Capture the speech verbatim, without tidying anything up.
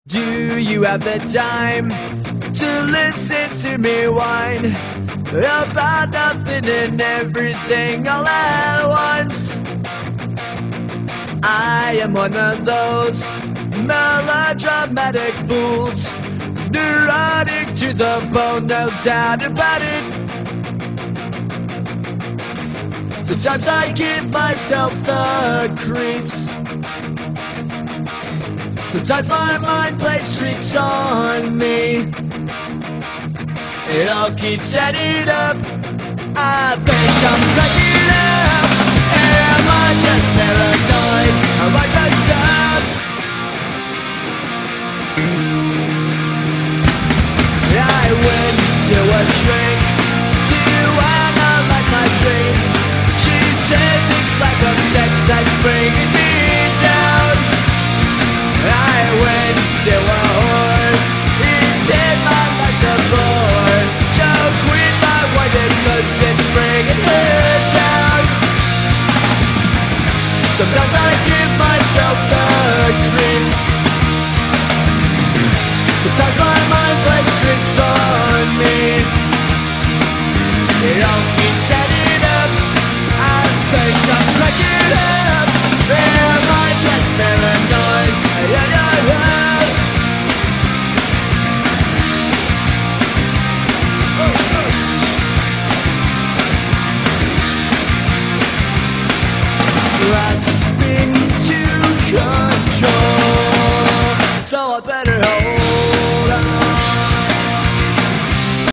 Do you have the time to listen to me whine about nothing and everything all at once? I am one of those melodramatic fools, neurotic to the bone, no doubt about it. Sometimes I give myself the creeps. Sometimes my mind plays tricks on me. It all keeps adding up. I think I'm cracking up. Am I just paranoid? Am I just up? I went to a shrink to analyze my dreams. She says it's lack of sex that's bringing me down. I went to a whore. He said my life's a bore. So quit my wife cause it's bringing her down. Sometimes I give myself the creeps. Sometimes my mind plays tricks on me. It all keeps